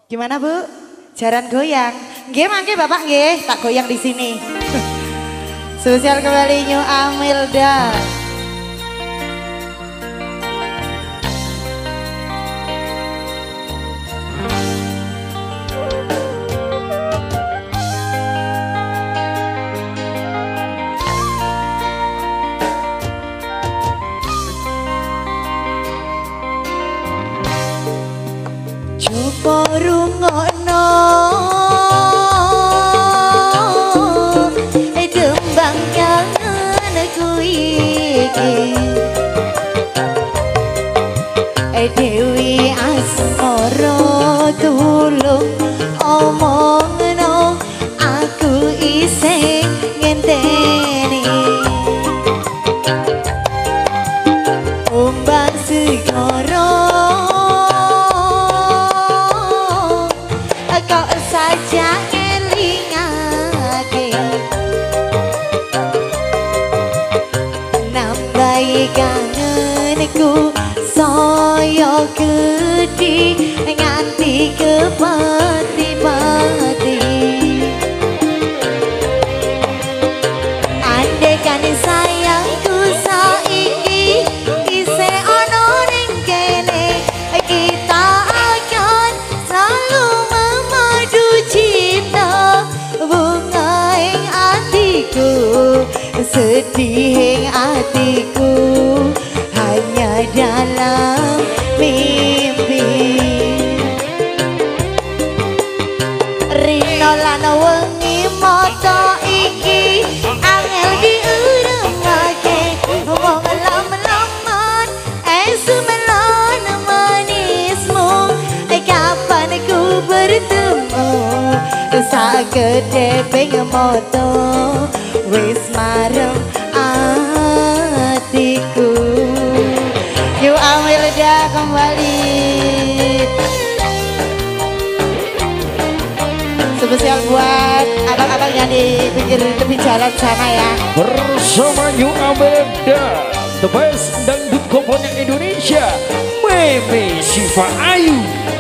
Gimana Bu? Jaran goyang. Nggih mangke Bapak nggih, tak goyang di sini. Spesial kembali New Amilda. Coba rungokno dembang kangen iki Dewi Asmara tulung omongno aku isih ngenteni ombak segara saja ngelingake nambahi kangenku saya gedhi nganti ke pati-pati andekan sayangku saiki isih ana ning kene kita akan selalu bunga ing atiku sedih ing atiku hanya dalam mimpi rino lan wengi mata iki angel diuremake wong lam-laman semelan manismu kapan ku bertemu sakedeping moto wis marem atiku. New Amilda kembali spesial buat abang-abang yang di pinggir tepi jalan sana ya. Bersama New Amilda, the best dangdut komponen Indonesia, Meme Syifa Ayu.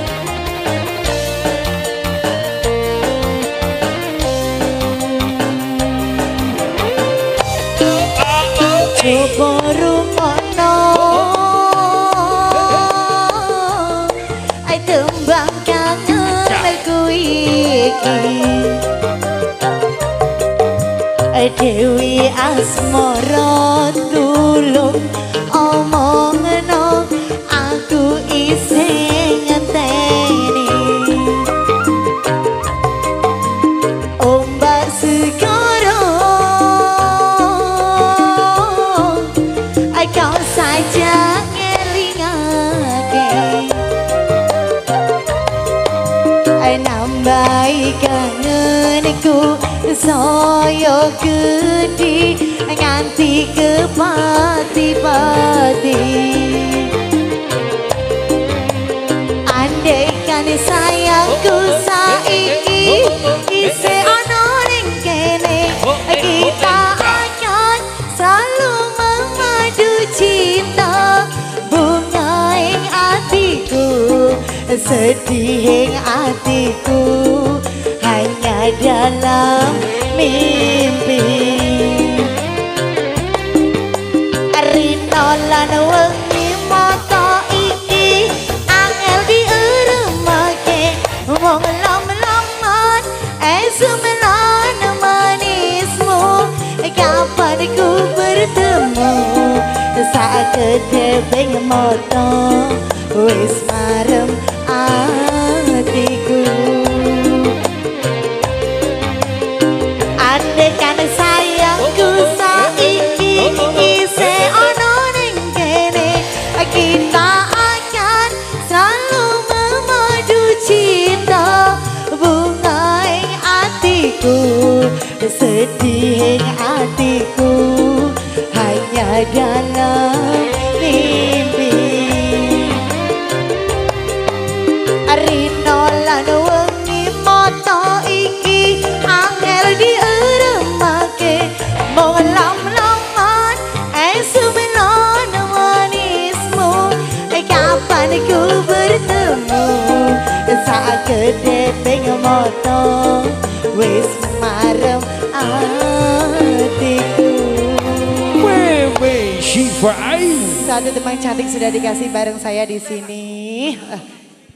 Coba rungokno tembang kangenku iki Dewi Asmara tulung omongno aku isih ngenteni ombak segara kau saja ngelingake nambahi kangenku saya gedhi nganti ke pati-pati andaikan sayangku saiki isih ana ning kene kita akan selalu cinta bunga ing atiku sedih ing atiku hanya dalam mimpi rino lan wengi mata iki angel diuremake wong lam-laman semelan manismu kapan ku bertemu sakedeping moto wis marem atiku andekan sayangku saiki isih ana ning kene kita akan selalu memadu cinta bunga ing atiku sedih ing atiku hanya dalam mimpi rino lan wengi mata iki angel diuremake mong lam-laman semelan manismu kapan ku bertemu saat gede ping moto wis marem hatiku. Meme Syifa Ayu. Satu teman cantik sudah dikasih bareng saya di sini.